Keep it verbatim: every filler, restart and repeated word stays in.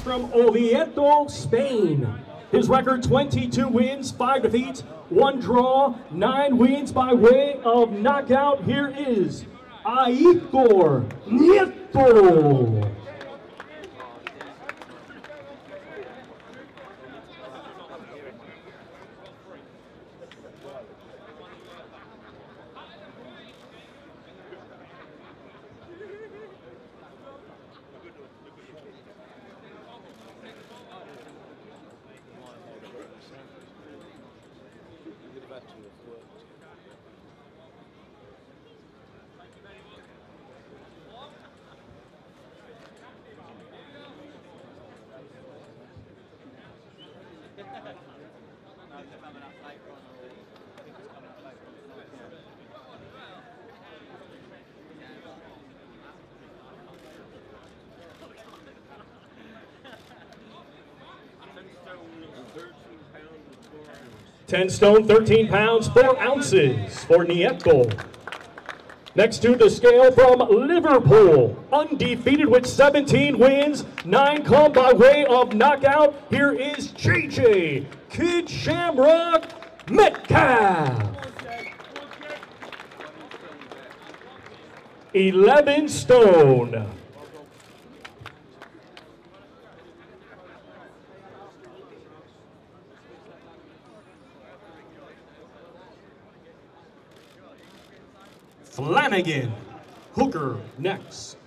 from Oviedo, Spain. His record twenty-two wins, five defeats, one draw, nine wins by way of knockout. Here is Aitor Nieto. ten stone, thirteen pounds, four ounces for Nieto. Next to the scale from Liverpool, undefeated with seventeen wins, nine come by way of knockout. Here is J J, Kid Shamrock, Meltcalf. eleven stone. Flanagan, Hooker next.